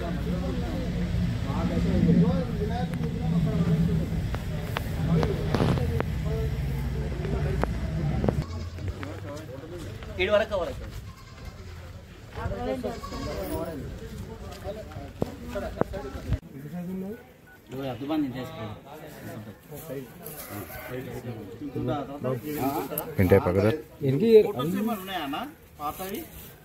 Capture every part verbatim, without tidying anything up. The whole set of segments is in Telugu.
ఏడు వరకు వరకు అద్దుబాన్ని చేసుకో ఏంటే పక్కన ఉన్నాయన్నా పాతవి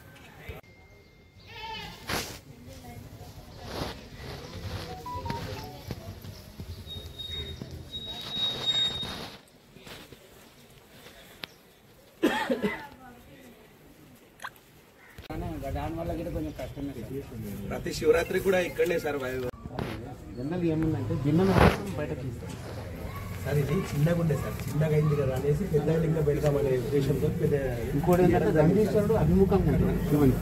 ప్రతి శివరాత్రి కూడా ఇక్కడనే సార్ జనరల్ ఏముందంటే భిన్నం బయట తీస్తారు సార్. ఇది చిన్నగా ఉండే సార్, చిన్నగా అయింది కదా అనేసి పెద్ద లింగం పెడతామనే ఉద్దేశంతో పెద్ద ఇంకోటి ఏంటంటే దండేశ్వరుడు అభిముఖంగా ఉంటుంది శివునికి.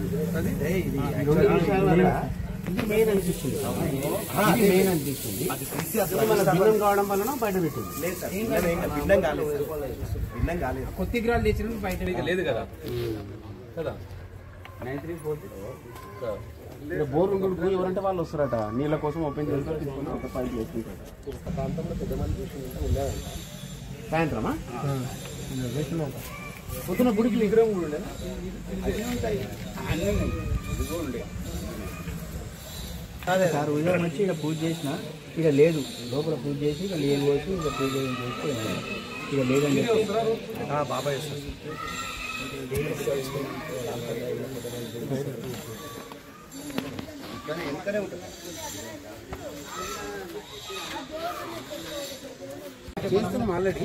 ఇది మెయిన్ అనిపిస్తుంది, మెయిన్ అనిపిస్తుంది. మన భిన్నం కావడం వలన బయట పెట్టింది. భిన్నం కాలేదు, భిన్నం కాలేదు. కొత్త విగ్రహాలు తెచ్చినప్పుడు బయట లేదు కదా కదా నైన్ త్రీ ఫోర్ బోర్ ఉంటుంది. ఎవరంటే వాళ్ళు వస్తారట నీళ్ళ కోసం ఓపెన్ చేసుకొని తీసుకుని ఒక పైప్ వేసుకుంటారు. ఒక ప్రాంతంలో పెద్ద మంది చూసుకుంటే ఉండేదంట. సాయంత్రమా పొద్దున గుడికి విగ్రహం కూడా ఉండేది. అదే సార్ ఉదయం వచ్చి ఇక పూజ చేసిన ఇక లేదు, లోపల పూజ చేసి ఇక లేని పోసి ఇక పూజ చేస్తే ఇక లేదని చెప్పి బాబాయ్ వెనకనే ఉంటుంది. చేస్తున్నాం ఆల్రెడీ.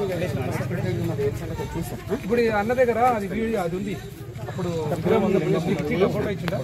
ఇప్పుడు అన్న దగ్గర అది వీడియో అది ఉంది. అప్పుడు ఫోటో ఇచ్చిందా?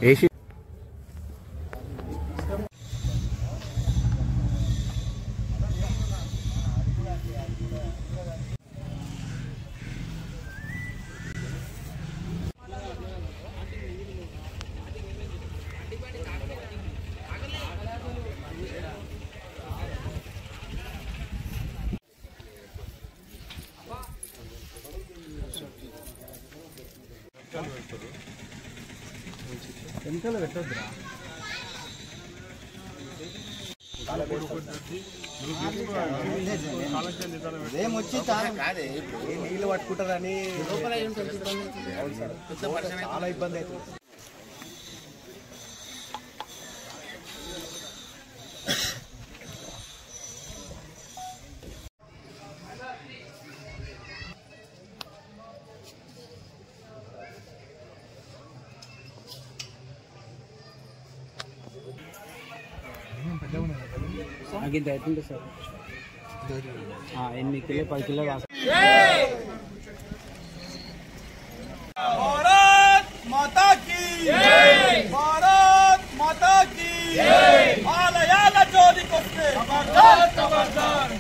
వెనకాల పెట్టొద్దురా. ఏమొచ్చి కాదే నీళ్ళు పట్టుకుంటారని చాలా ఇబ్బంది అవుతుంది. ఇంత అవుతుంది సార్, ఎనిమిది కిలో పది కిలో రాసు. భారత్ మాతా కీ జై, భారత్ మాతా కీ జై. ఆలయాల జోలికొస్తే ఖబర్దార్ ఖబర్దార్.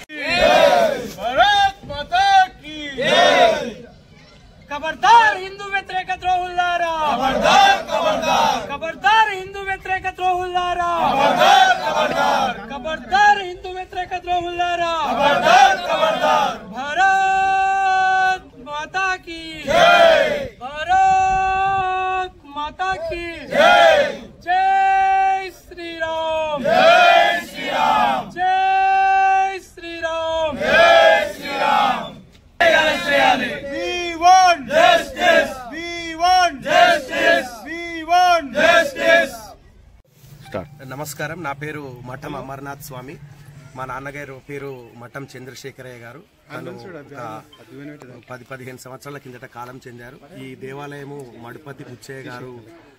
భారత్ మాతా కీ జై. ఖబర్దార్ హిందూ వ్యతిరేక ద్రోహులారా, ఖబర్దార్ ఖబర్దార్. ఖబర్దార్ హిందూ వ్యతిరేక ద్రోహులారా, ఖబర్దార్ ఖబర్దార్. ఖబర్దార్ హిందూ వ్యతిరేక ద్రోహులారా, ఖబర్దార్ ఖబర్దార్. భారత్ మాతా కీ జై, భారత్ మాతా కీ జై. జై శ్రీరామ్, జై శ్రీరామ్, జై శ్రీరామ్, జై Sriram. We want justice, we want justice, we want justice. నమస్కారం, నా పేరు మఠం అమర్నాథ్ స్వామి. మా నాన్నగారు పేరు మఠం చంద్రశేఖరయ్య గారు. తను ఒక పది పదిహేను సంవత్సరాల కిందట కాలం చెందారు. ఈ దేవాలయము మడుపతి బుచ్చయ్య గారు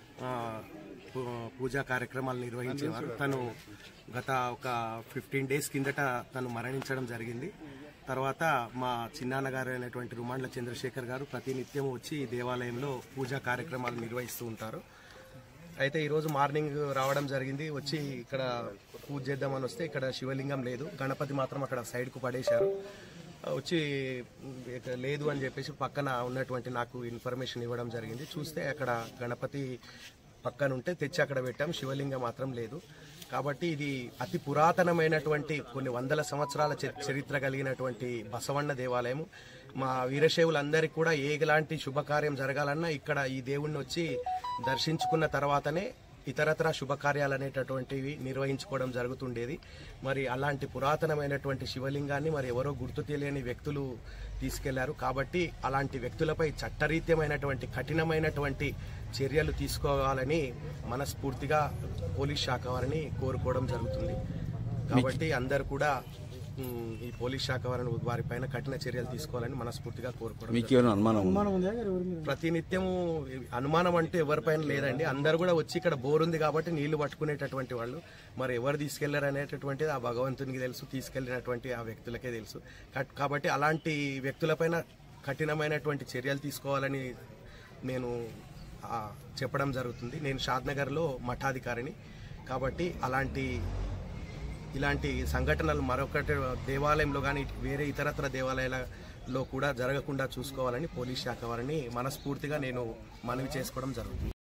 పూజా కార్యక్రమాలు నిర్వహించేవారు. తను గత ఒక ఫిఫ్టీన్ డేస్ కిందట తను మరణించడం జరిగింది. తర్వాత మా చిన్నాన్నగారు అయినటువంటి రుమాండ్ల చంద్రశేఖర్ గారు ప్రతినిత్యం వచ్చి ఈ దేవాలయంలో పూజా కార్యక్రమాలు నిర్వహిస్తూ ఉంటారు. అయితే ఈరోజు మార్నింగ్ రావడం జరిగింది. వచ్చి ఇక్కడ పూజ చేద్దామని వస్తే ఇక్కడ శివలింగం లేదు, గణపతి మాత్రం అక్కడ సైడ్కు పడేశారు. వచ్చి లేదు అని చెప్పేసి పక్కన ఉన్నటువంటి నాకు ఇన్ఫర్మేషన్ ఇవ్వడం జరిగింది. చూస్తే అక్కడ గణపతి పక్కన ఉంటే తెచ్చి అక్కడ పెట్టాం, శివలింగం మాత్రం లేదు. కాబట్టి ఇది అతి పురాతనమైనటువంటి కొన్ని వందల సంవత్సరాల చరిత్ర కలిగినటువంటి బసవಣ್ణ దేవాలయం. మా వీరశైవులందరికీ కూడా ఏలాంటి శుభకార్యం జరగాలన్నా ఇక్కడ ఈ దేవుణ్ణి వచ్చి దర్శించుకున్న తర్వాతనే ఇతరత్ర శుభకార్యాలు అనేటటువంటివి నిర్వహించుకోవడం జరుగుతుండేది. మరి అలాంటి పురాతనమైనటువంటి శివలింగాన్ని మరి ఎవరో గుర్తు తెలియని వ్యక్తులు తీసుకెళ్లారు. కాబట్టి అలాంటి వ్యక్తులపై చట్టరీత్యమైనటువంటి కఠినమైనటువంటి చర్యలు తీసుకోవాలని మనస్ఫూర్తిగా పోలీస్ శాఖ వారిని కోరుకోవడం జరుగుతుంది. కాబట్టి అందరు కూడా ఈ పోలీస్ శాఖ వారిని వారిపైన కఠిన చర్యలు తీసుకోవాలని మనస్ఫూర్తిగా కోరుకోవడం. ప్రతినిత్యము అనుమానం అంటే ఎవరిపైన లేదండి. అందరు కూడా వచ్చి ఇక్కడ బోర్ ఉంది కాబట్టి నీళ్లు పట్టుకునేటటువంటి వాళ్ళు. మరి ఎవరు తీసుకెళ్లారు అనేటటువంటిది ఆ భగవంతునికి తెలుసు, తీసుకెళ్లినటువంటి ఆ వ్యక్తులకే తెలుసు. కాబట్టి అలాంటి వ్యక్తులపైన కఠినమైనటువంటి చర్యలు తీసుకోవాలని నేను చెప్పడం జరుగుతుంది. నేను షాద్నగర్లో మఠాధికారిని కాబట్టి అలాంటి ఇలాంటి సంఘటనలు మరొకటి దేవాలయంలో కానీ వేరే ఇతరత్ర దేవాలయాలలో కూడా జరగకుండా చూసుకోవాలని పోలీస్ శాఖ వారిని మనస్ఫూర్తిగా నేను మనవి చేసుకోవడం జరుగుతుంది.